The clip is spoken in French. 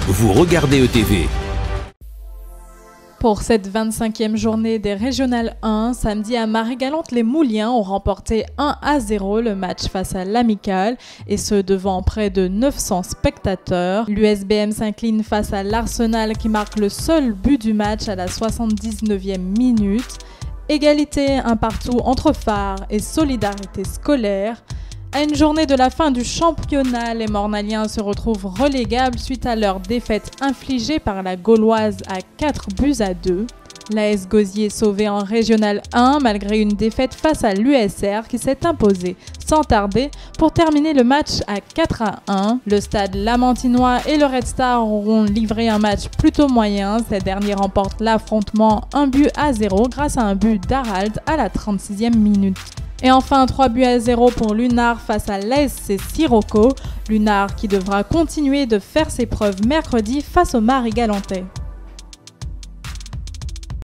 vous regardez ETV. Pour cette 25e journée des Régionales 1, samedi à Marie-Galante, les Mouliens ont remporté 1-0 le match face à l'Amicale, et ce devant près de 900 spectateurs. L'USBM s'incline face à l'Arsenal qui marque le seul but du match à la 79e minute. Égalité un partout entre Phare et Solidarité scolaire. À une journée de la fin du championnat, les Mornaliens se retrouvent relégables suite à leur défaite infligée par la Gauloise à 4-2. L'AS Gosier sauvé en Régional 1 malgré une défaite face à l'USR qui s'est imposée sans tarder pour terminer le match à 4-1. Le stade Lamantinois et le Red Star auront livré un match plutôt moyen. Ces derniers remportent l'affrontement 1-0 grâce à un but d'Harald à la 36e minute. Et enfin 3-0 pour Lunard face à l'ASC Sirocco. Lunard qui devra continuer de faire ses preuves mercredi face au Marie-Galantais.